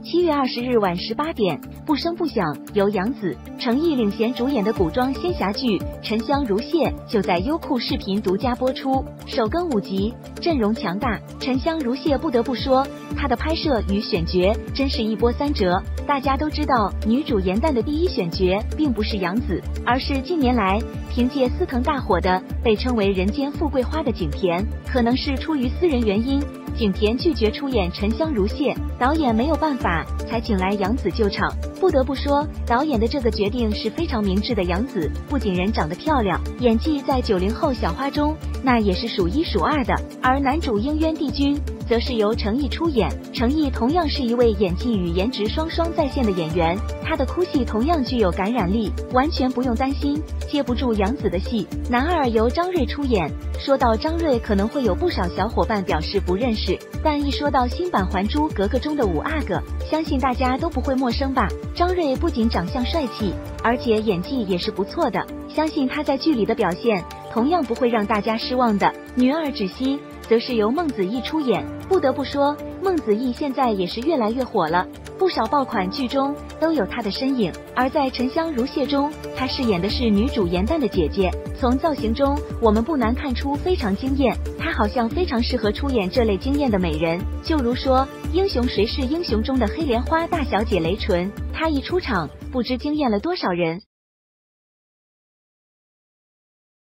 7月20日晚18点，不声不响，由杨紫、程毅领衔主演的古装仙侠剧《沉香如屑》就在优酷视频独家播出，首更5集，阵容强大。沉香如屑不得不说，她的拍摄与选角真是一波三折。大家都知道，女主颜淡的第一选角并不是杨紫，而是近年来凭借司藤大火的被称为人间富贵花的景甜。可能是出于私人原因，景甜拒绝出演《沉香如屑》，导演没有办法，才请来杨紫救场。不得不说，导演的这个决定是非常明智的。杨紫不仅人长得漂亮，演技在90后小花中那也是数1数2的。而男主英渊帝君则是由程毅出演，程毅同样是一位演技与颜值双双在线的演员，他的哭戏同样具有感染力，完全不用担心接不住杨紫的戏。男二由张睿出演。说到张睿，可能会有不少小伙伴表示不认识，但一说到新版《还珠格格》中的五阿哥，相信大家都不会陌生吧。张睿不仅长相帅气，而且演技也是不错的，相信他在剧里的表现同样不会让大家失望的。女二芷溪则是由孟子义出演。不得不说，孟子义现在也是越来越火了，不少爆款剧中都有她的身影。而在《沉香如屑》中，她饰演的是女主颜淡的姐姐，从造型中我们不难看出非常惊艳，她好像非常适合出演这类惊艳的美人。就如说《英雄谁是英雄》中的黑莲花大小姐雷纯，她一出场不知惊艳了多少人。